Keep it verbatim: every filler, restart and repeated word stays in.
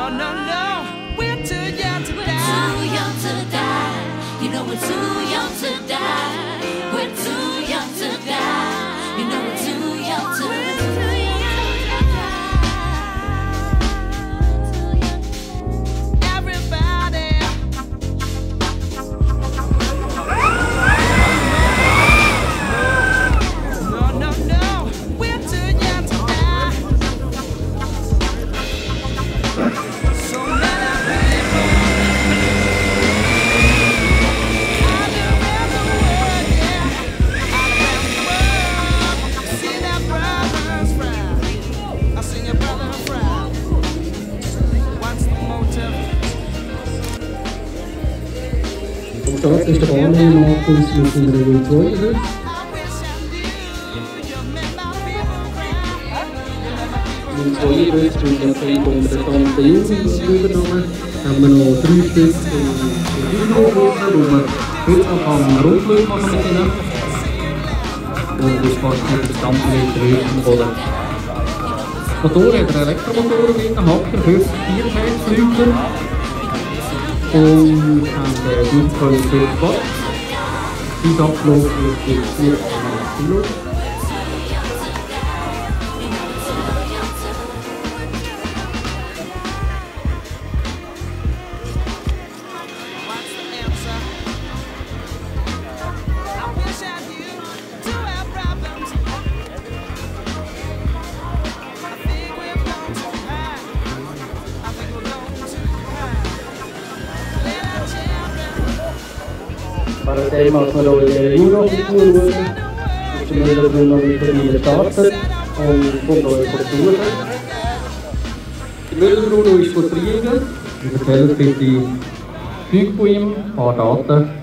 No, no, no, we're too young to die. Too young to die. You know we're too young to die. We're too young to die. You know we're too young to die. Das ist der Bahnhof Markus mit seiner Ju zweiundfünfzig. Ju zweiundfünfzig mit der Zeit unter der Tante übernommen. Haben wir noch drei Stück im Kühlhof, wo man heute noch am Rundflug machen mit ihnen. Und das passt nicht das ganze mit der Rücken. Motor hat einen Elektromotor mit einem Hacker, fünfzig Vierschätzlüter. Und haben eine gute Qualität gemacht. Sein Abflug ist vier Komma acht Kilo. Para el tema solo de uno y uno, primero de uno de starten und Foto ist versuchen. Die Müllbruder ist vertrieben. Ich erzähle bitte Füg von ihm, ein paar Daten.